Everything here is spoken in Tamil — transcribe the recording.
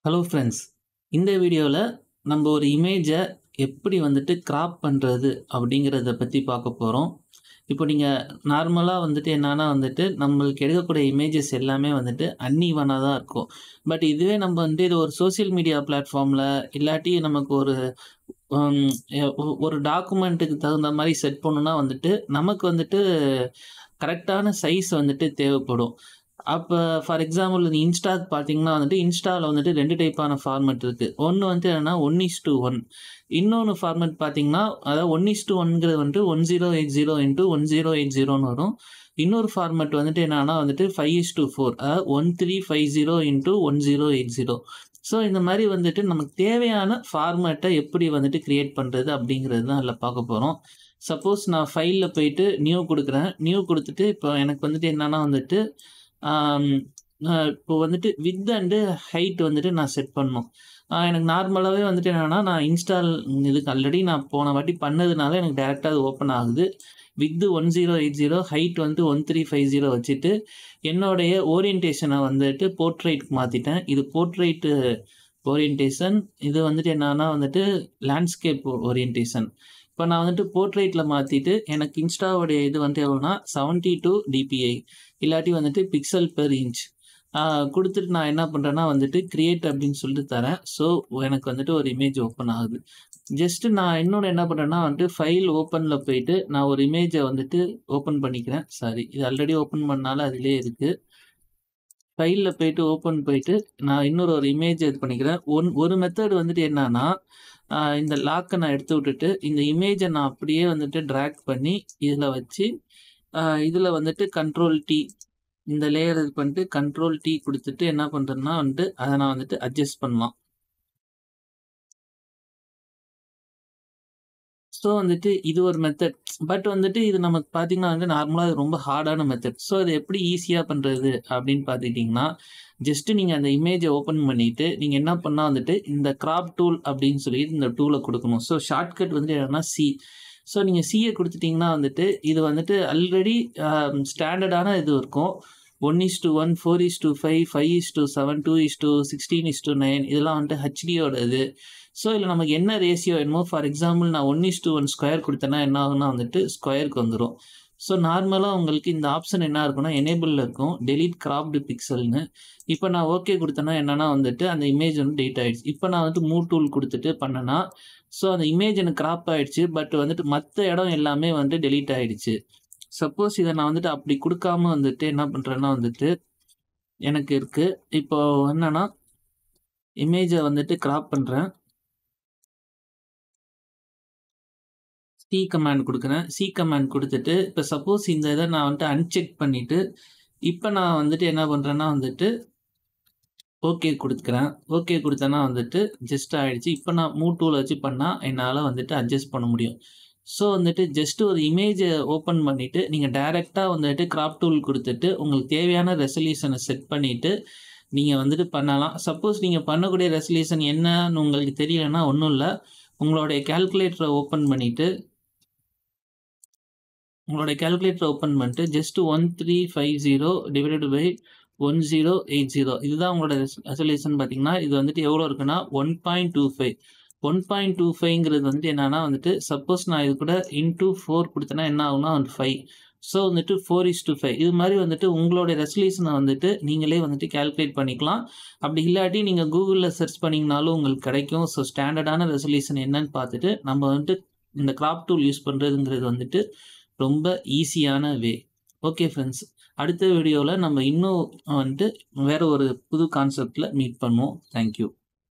ஹலோ ஃப்ரெண்ட்ஸ், இந்த வீடியோவில் நம்ம ஒரு இமேஜை எப்படி வந்துட்டு கிராப் பண்ணுறது அப்படிங்கிறத பற்றி பார்க்க போகிறோம். இப்போ நீங்கள் நார்மலாக வந்துட்டு என்னன்னா வந்துட்டு நம்மளுக்கு எடுக்கக்கூடிய இமேஜஸ் எல்லாமே வந்துட்டு அன்ஈவனாக தான் இருக்கும். பட் இதுவே நம்ம வந்துட்டு இது ஒரு சோஷியல் மீடியா பிளாட்ஃபார்மில் இல்லாட்டி நமக்கு ஒரு ஒரு டாக்குமெண்ட்டுக்கு தகுந்த மாதிரி செட் பண்ணணும்னா வந்துட்டு நமக்கு வந்துட்டு கரெக்டான சைஸ் வந்துட்டு தேவைப்படும். அப்போ ஃபார் எக்ஸாம்பிள் இந்த இன்ஸ்டாக்கு பார்த்தீங்கன்னா வந்துட்டு இன்ஸ்டாவில் வந்துட்டு 2 டைப்பான ஃபார்மெட் இருக்குது. ஒன்று வந்து என்னென்னா 1:1, இன்னொன்று ஃபார்மெட் பார்த்தீங்கன்னா அதாவது 1:1ங்கிறது வந்துட்டு 1080 × 1080ன்னு வரும். இன்னொரு ஃபார்மெட் வந்துட்டு என்னன்னா வந்துட்டு 5:4, அதாவது 1350 × 1080. ஸோ இந்த மாதிரி வந்துட்டு நமக்கு தேவையான ஃபார்மேட்டை எப்படி வந்துட்டு கிரியேட் பண்ணுறது அப்படிங்கிறது தான் அதில் பார்க்க போகிறோம். சப்போஸ் நான் ஃபைலில் போயிட்டு நியூ கொடுக்குறேன். நியூ கொடுத்துட்டு இப்போ எனக்கு வந்துட்டு என்னன்னா வந்துட்டு இப்போ வந்துட்டு வித் அண்டு ஹைட் வந்துட்டு நான் செட் பண்ணணும். எனக்கு நார்மலாகவே வந்துட்டு என்னென்னா நான் இன்ஸ்டால் இதுக்கு ஆல்ரெடி நான் போன வாட்டி பண்ணதுனால எனக்கு டேரெக்டாக அது ஓப்பன் ஆகுது. வித்து 1080, ஹைட் வந்து 1350 வச்சுட்டு என்னுடைய ஓரியன்டேஷனை வந்துட்டு போர்ட்ரைட்க்கு மாற்றிட்டேன். இது போர்ட்ரைட்டு ஓரியன்டேஷன், இது வந்துட்டு என்னன்னா வந்துட்டு லேண்ட்ஸ்கேப் ஓரியன்டேஷன். இப்போ நான் வந்துட்டு போர்ட்ரைட்டில் மாற்றிட்டு எனக்கு இன்ஸ்டாவுடைய இது வந்துட்டு எவ்வளோனா 72 dpi இல்லாட்டி வந்துட்டு பிக்சல் பெர் இன்ச் கொடுத்துட்டு நான் என்ன பண்ணுறேன்னா வந்துட்டு கிரியேட் அப்படின்னு சொல்லிட்டு தரேன். ஸோ எனக்கு வந்துட்டு ஒரு இமேஜ் ஓப்பன் ஆகுது. ஜஸ்ட்டு நான் இன்னொன்று என்ன பண்ணுறேன்னா வந்துட்டு ஃபைல் ஓப்பனில் போயிட்டு நான் ஒரு இமேஜை வந்துட்டு ஓப்பன் பண்ணிக்கிறேன். சாரி, இது ஆல்ரெடி ஓப்பன் பண்ணாலும் அதிலே இருக்குது. ஃபைலில் போயிட்டு ஓப்பன் போயிட்டு நான் ஒரு இமேஜ் இது பண்ணிக்கிறேன். ஒரு மெத்தட் வந்துட்டு என்னன்னா இந்த லாக்கை நான் எடுத்து விட்டுட்டு இந்த இமேஜை நான் அப்படியே வந்துட்டு ட்ராக் பண்ணி இதில் வச்சு இதில் வந்துட்டு Ctrl+T இந்த லேயர் இது பண்ணிட்டு Ctrl+T கொடுத்துட்டு என்ன பண்ணுறேன்னா வந்துட்டு அதை நான் வந்துட்டு அட்ஜஸ்ட் பண்ணலாம். ஸோ வந்துட்டு இது ஒரு மெத்தட். பட் வந்துட்டு இது நமக்கு பார்த்தீங்கன்னா வந்து நார்மலாக ரொம்ப ஹார்டான மெத்தட். ஸோ அது எப்படி ஈஸியாக பண்ணுறது அப்படின்னு பார்த்துக்கிட்டிங்கன்னா ஜஸ்ட்டு நீங்கள் அந்த இமேஜை ஓப்பன் பண்ணிவிட்டு நீங்கள் என்ன பண்ணால் வந்துட்டு இந்த கிராப் டூல் அப்படின்னு சொல்லிட்டு இந்த டூலை கொடுக்கணும். ஸோ ஷார்ட்கட் வந்துட்டு என்னன்னா C. ஸோ நீங்கள் சியை கொடுத்துட்டிங்கன்னா வந்துட்டு இது வந்துட்டு ஆல்ரெடி ஸ்டாண்டர்டான இது இருக்கும். 1:1, 4:5, 5:7, 2:16:9 இதெல்லாம் வந்துட்டு ஹெச்டியோட இது. ஸோ இதில் நமக்கு என்ன ரேஷியோ என்னமோ, ஃபார் எக்ஸாம்பிள் நான் 1:1 ஸ்கொயர் கொடுத்தேன்னா என்ன ஆகுனா வந்துட்டு ஸ்கொயருக்கு வந்துடும். ஸோ நார்மலாக உங்களுக்கு இந்த ஆப்ஷன் என்ன இருக்குன்னா எனேபிளில் இருக்கும், டெலீட் கிராப்டு பிக்சல்னு. இப்போ நான் ஓகே கொடுத்தேன்னா என்னன்னா வந்துட்டு அந்த இமேஜ் வந்து டெலீட் ஆகிடுச்சு. இப்போ நான் வந்துட்டு மூவ் டூல் கொடுத்துட்டு பண்ணேன்னா ஸோ அந்த இமேஜ் எனக்கு கிராப் ஆகிடுச்சு. பட் வந்துட்டு மற்ற இடம் எல்லாமே வந்துட்டு டெலீட் ஆகிடுச்சு. சப்போஸ் இதை நான் வந்துட்டு அப்படி கொடுக்காம வந்துட்டு என்ன பண்ணுறேன்னா வந்துட்டு எனக்கு இருக்குது. இப்போ என்னன்னா இமேஜை வந்துட்டு கிராப் பண்ணுறேன். C கமாண்ட் கொடுக்குறேன். C கமாண்ட் கொடுத்துட்டு இப்போ சப்போஸ் இந்த இதை நான் வந்துட்டு அன்செக் பண்ணிவிட்டு இப்போ நான் வந்துட்டு என்ன பண்ணுறேன்னா வந்துட்டு ஓகே கொடுத்துக்கிறேன். ஓகே கொடுத்தேன்னா வந்துட்டு ஜஸ்ட் ஆகிடுச்சு. இப்போ நான் மூவ் டூலை வச்சு பண்ணால் என்னால் வந்துட்டு அட்ஜஸ்ட் பண்ண முடியும். ஸோ வந்துட்டு ஜஸ்ட்டு ஒரு இமேஜை ஓப்பன் பண்ணிவிட்டு நீங்கள் டைரெக்டாக வந்துட்டு கிராப் டூல் கொடுத்துட்டு உங்களுக்கு தேவையான ரெசல்யூஷனை செட் பண்ணிவிட்டு நீங்கள் வந்துட்டு பண்ணலாம். சப்போஸ் நீங்கள் பண்ணக்கூடிய ரெசல்யூஷன் என்னன்னு உங்களுக்கு தெரியலைன்னா ஒன்றும் இல்லை, உங்களுடைய கால்குலேட்டரை ஓப்பன் பண்ணிவிட்டு ஜஸ்ட்டு 1350 / 1080 இதுதான் உங்களோட ரெசல்யூஷன். பார்த்தீங்கன்னா இது வந்துட்டு எவ்வளோ இருக்குன்னா 1.25. 1.25ங்கிறது வந்துட்டு என்னன்னா வந்துட்டு சப்போஸ் நான் இது கூட இன்டூ 4 கொடுத்தேன்னா என்ன ஆகுனா 5. ஸோ வந்துட்டு 4:5 இது மாதிரி வந்துட்டு உங்களுடைய ரெசல்யூஷனை வந்துட்டு நீங்களே வந்துட்டு கால்குலேட் பண்ணிக்கலாம். அப்படி இல்லாட்டி நீங்கள் கூகுளில் சர்ச் பண்ணிங்கனாலும் உங்களுக்கு கிடைக்கும். ஸோ ஸ்டாண்டர்டான ரெசல்யூஷன் என்னன்னு பார்த்துட்டு நம்ம வந்துட்டு இந்த கிராப் டூல் யூஸ் பண்ணுறதுங்கிறது வந்துட்டு ரொம்ப ஈஸியான வே. ஓகே ஃப்ரெண்ட்ஸ், அடுத்த வீடியோவில் நம்ம இன்னும் வந்துட்டு வேறு ஒரு புது கான்செப்டில் மீட் பண்ணுவோம். தேங்க்யூ.